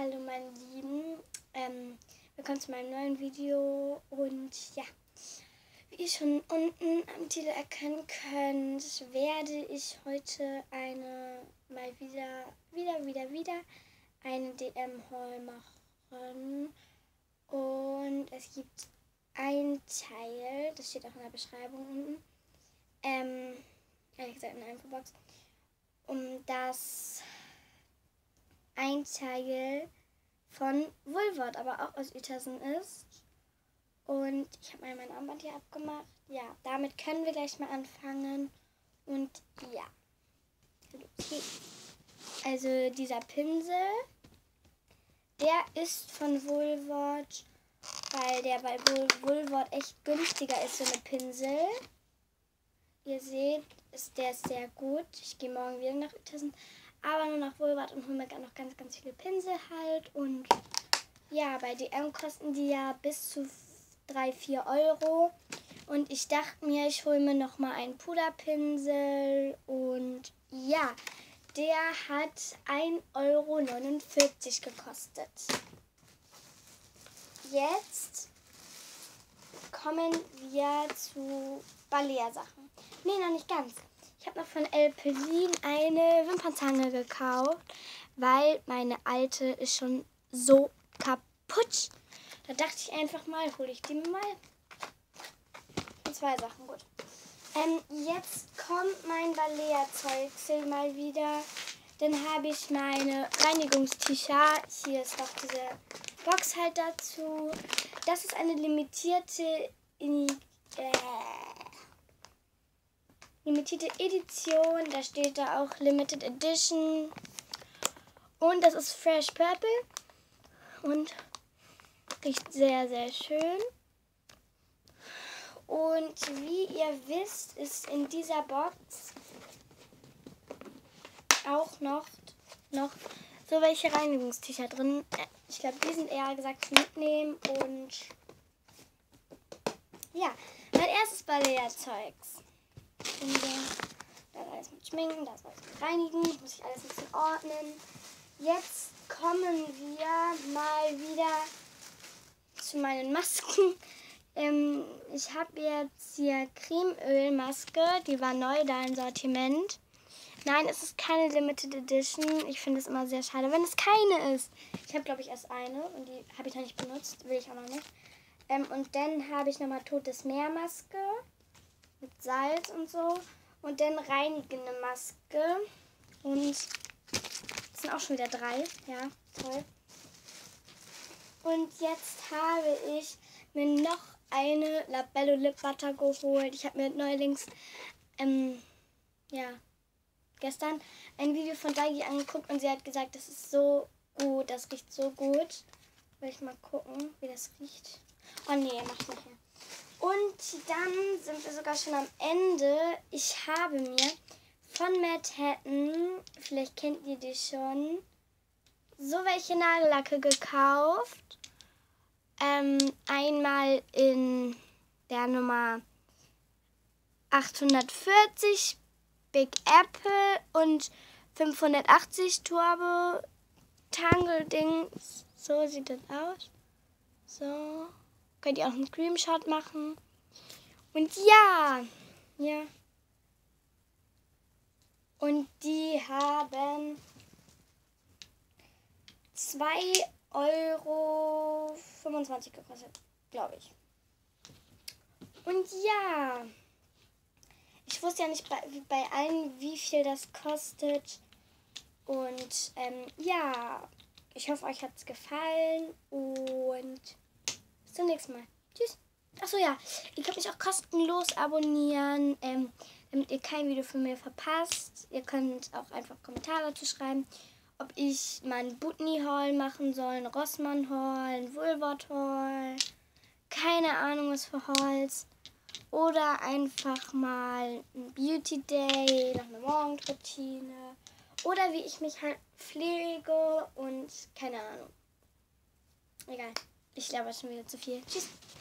Hallo meine Lieben, willkommen zu meinem neuen Video und ja, wie ihr schon unten am Titel erkennen könnt, werde ich heute mal wieder eine DM-Haul machen und es gibt ein Teil, das steht auch in der Beschreibung unten, ehrlich gesagt in der Infobox, das ein Teil von Woolworth, aber auch aus Uetersen ist. Und ich habe mal mein Armband hier abgemacht. Ja, damit können wir gleich mal anfangen. Und ja. Okay. Also dieser Pinsel, der ist von Woolworth, weil der bei Woolworth echt günstiger ist, so eine Pinsel. Ihr seht, der ist sehr gut. Ich gehe morgen wieder nach Uetersen, aber nur nach Woolworth und hole mir noch ganz, ganz viele Pinsel halt. Und ja, bei DM kosten die ja bis zu 3-4 Euro. Und ich dachte mir, ich hole mir nochmal einen Puderpinsel. Und ja, der hat 1,49 Euro gekostet. Jetzt kommen wir zu Balea-Sachen. Nee, noch nicht ganz. Ich habe noch von Elpelin eine Wimpernzange gekauft, weil meine alte ist schon so kaputt. Da dachte ich einfach mal, hole ich die mir mal. Und 2 Sachen, gut. Jetzt kommt mein Balea-Zeug mal wieder. Dann habe ich meine Reinigungstücher. Hier ist noch diese Box halt dazu. Das ist eine limitierte Edition, da steht da auch Limited Edition und das ist Fresh Purple und riecht sehr, sehr schön. Und wie ihr wisst, ist in dieser Box auch noch so welche Reinigungstücher drin. Ich glaube, die sind eher gesagt zum Mitnehmen und ja, mein erstes Balea-Zeugs. Das alles mit Schminken, das alles mit Reinigen, muss ich alles ein bisschen ordnen. Jetzt kommen wir mal wieder zu meinen Masken. Ich habe jetzt hier Cremeölmaske, die war neu da im Sortiment. Nein, es ist keine Limited Edition. Ich finde es immer sehr schade, wenn es keine ist. Ich habe, glaube ich, erst eine und die habe ich noch nicht benutzt, will ich auch noch nicht. Und dann habe ich nochmal Totes Meermaske mit Salz und so. Und dann reinigende Maske. Und es sind auch schon wieder 3. Ja, toll. Und jetzt habe ich mir noch eine Labello Lip Butter geholt. Ich habe mir neuerdings, gestern ein Video von Dagi angeguckt und sie hat gesagt, das ist so gut, das riecht so gut. Will ich mal gucken, wie das riecht. Oh nee, macht nicht mehr. Und dann sind wir sogar schon am Ende. Ich habe mir von Manhattan, vielleicht kennt ihr die schon, so welche Nagellacke gekauft. Einmal in der Nummer 840 Big Apple und 580 Turbo Tangle Dings. So sieht das aus. So. Könnt ihr auch einen Screenshot machen. Und ja. Und die haben 2,25 Euro gekostet, glaube ich. Und ja. Ich wusste ja nicht bei allen, wie viel das kostet. Und ja. Ich hoffe, euch hat es gefallen. Und bis zum nächsten Mal. Tschüss. Achso, ja. Ihr könnt mich auch kostenlos abonnieren, damit ihr kein Video von mir verpasst. Ihr könnt auch einfach Kommentare dazu schreiben, ob ich mal einen Butni-Haul machen soll, einen Rossmann-Haul, einen Woolworth-Haul. Keine Ahnung, was für Hauls. Oder einfach mal ein Beauty-Day, noch eine Morgenroutine. Oder wie ich mich halt pflege und keine Ahnung. Egal. Ich glaube schon wieder zu viel. Tschüss.